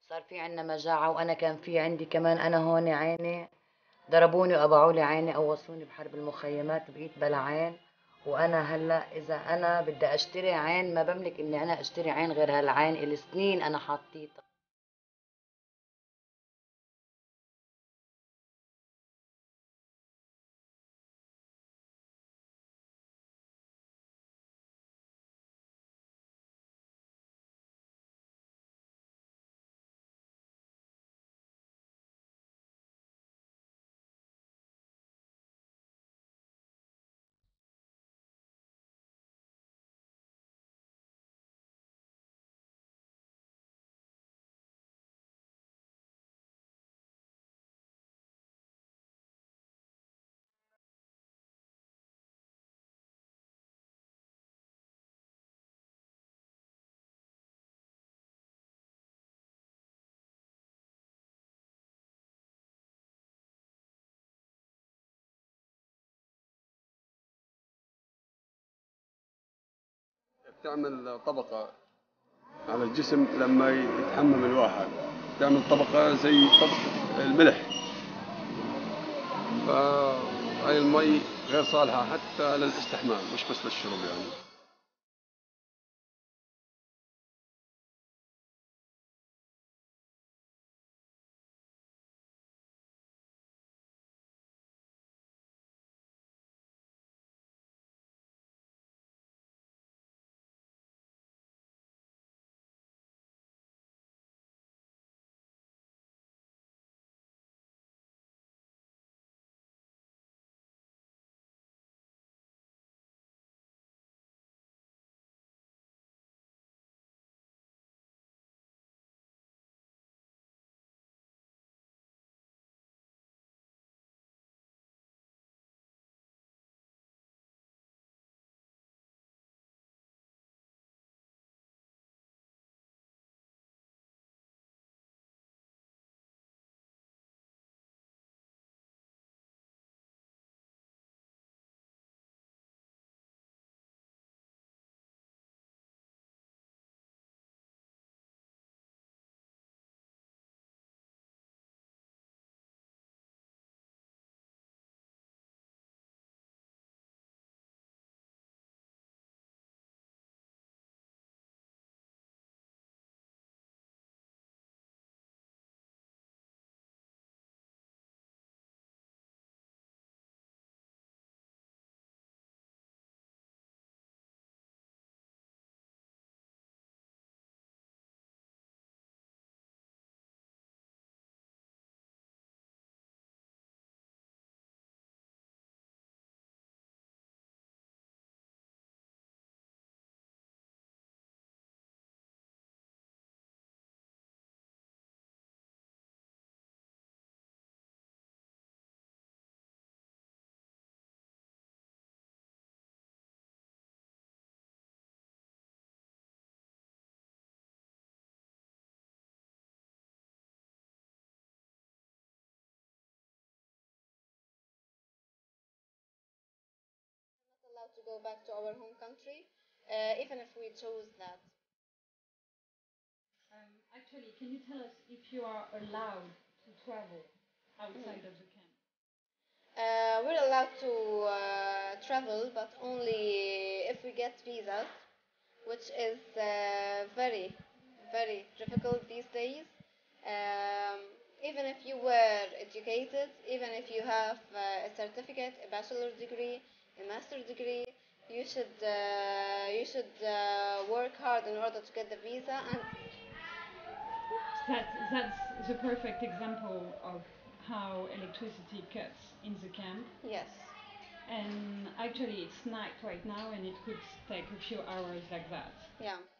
صار في عنا مجاعة، وأنا كان في عندي كمان أنا هون عيني ضربوني وقبعوا لي عيني، قوصوني بحرب المخيمات، بقيت بلا عين. وأنا هلا إذا أنا بدي أشتري عين ما بملك إني أنا أشتري عين غير هالعين، إلي سنين أنا حاطيتها. تعمل طبقة على الجسم لما يتحمم الواحد، تعمل طبقة زي طبقة الملح، فهاي المي غير صالحة حتى للاستحمام مش بس للشرب يعني. Allowed to go back to our home country, even if we chose that. Actually, can you tell us if you are allowed to travel outside of the camp? We're allowed to travel, but only if we get visas, which is very, very difficult these days. Um, Even if you were educated, even if you have a certificate, a bachelor's degree, a master's degree, you should work hard in order to get the visa. And That's the perfect example of how electricity cuts in the camp. yes, And actually, it's night right now, and it could take a few hours like that. yeah.